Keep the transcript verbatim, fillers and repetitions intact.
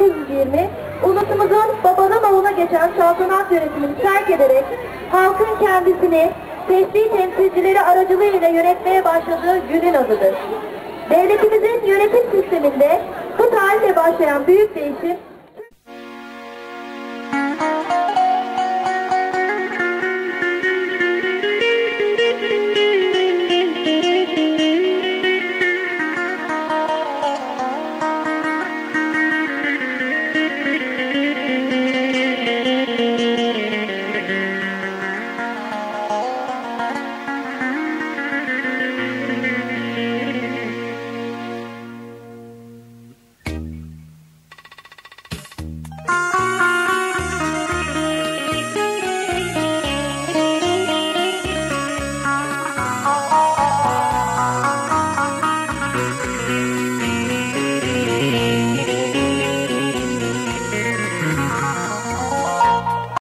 dokuz yüz yirmi, ulutumuzun babadan oğula geçen saltanat yönetimini terk ederek halkın kendisini seçtiği temsilcileri aracılığıyla yönetmeye başladığı günün adıdır. Devletimizin yönetim sisteminde bu tarihle başlayan büyük değişim